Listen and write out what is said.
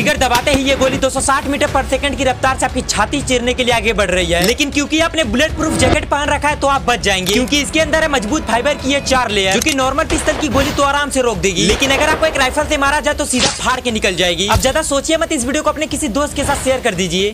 Trigger दबाते ही ये गोली 260 मीटर पर सेकंड की रफ्तार से आपकी छाती चीरने के लिए आगे बढ़ रही है। लेकिन क्योंकि आपने बुलेट प्रूफ जैकेट पहन रखा है तो आप बच जाएंगे, क्योंकि इसके अंदर है मजबूत फाइबर की ये 4 लेयर, जो कि नॉर्मल पिस्टल की गोली तो आराम से रोक देगी, लेकिन अगर आपको एक राइफल से मारा जाए तो सीधा फाड़ के निकल जाएगी। अब ज्यादा सोचिए मत, इस वीडियो को अपने किसी दोस्त के साथ शेयर कर दीजिए।